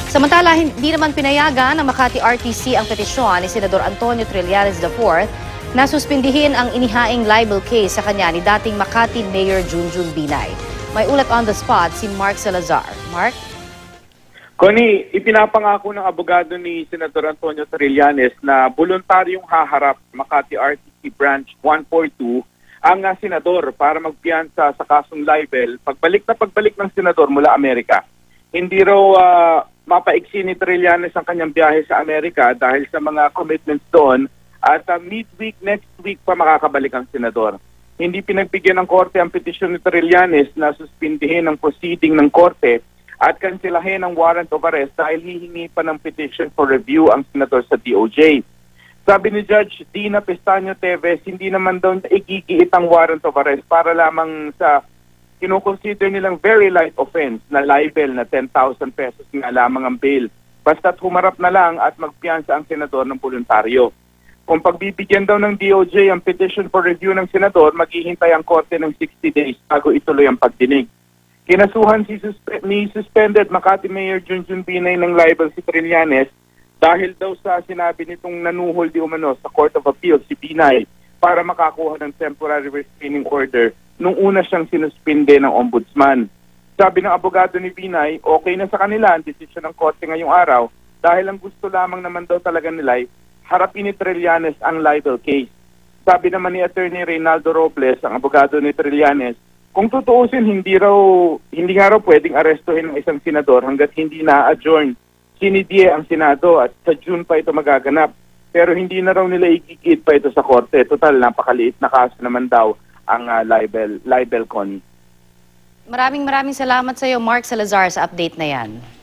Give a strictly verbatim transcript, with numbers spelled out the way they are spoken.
Samantala, hindi naman pinayagan ng Makati R T C ang petisyon ni Senador Antonio Trillanes the fourth na suspindihin ang inihaing libel case sa kanya ni dating Makati Mayor Junjun Binay. May ulat on the spot si Mark Salazar. Mark? Connie, ipinapangako ng abogado ni Senador Antonio Trillanes na voluntaryong haharap Makati R T C Branch one forty-two ang uh, senador para magpiyansa sa kasong libel pagbalik na pagbalik ng senador mula Amerika. Hindi raw uh, mapaiksi ni Trillanes ang kanyang biyahe sa Amerika dahil sa mga commitments doon at uh, midweek next week pa makakabalik ang senador. Hindi pinagbigyan ng korte ang petisyon ni Trillanes na suspindihin ang proceeding ng korte at kansilahin ang warrant of arrest dahil hihingi pa ng petition for review ang senador sa D O J. Sabi ni Judge Dina Pestaño Teves, hindi naman daw igigiit ang warrant of arrest para lamang sa kinukonsider nilang very light offense na libel na ten thousand pesos nga lamang ang bail. Basta't humarap na lang at magpiyansa ang senador ng voluntaryo. Kung pagbibigyan daw ng D O J ang petition for review ng senador, maghihintay ang korte ng sixty days bago ituloy ang pagdinig. Kinasuhan si suspe- ni suspended Makati Mayor Junjun Binay ng libel si Trillanes dahil daw sa sinabi nitong nanuhol di umano sa Court of Appeal si Binay para makakuha ng temporary restraining order nung una siyang sinuspinde ng ombudsman. Sabi ng abogado ni Binay, okay na sa kanila ang desisyon ng korte ngayong araw dahil ang gusto lamang naman daw talaga nila ay harapin ni Trillanes ang libel case. Sabi naman ni Attorney Reynaldo Robles, ang abogado ni Trillanes, kung tutuusin, hindi raw hindi nga raw pwedeng arestuhin ng isang senador hanggat hindi na-adjourn. Sinidye ang Senado at sa June pa ito magaganap. Pero hindi na raw nila ikikit pa ito sa korte. Total, napakaliit na kaso naman daw ang uh, libel, libel con. Maraming maraming salamat sa iyo, Mark Salazar, sa update na yan.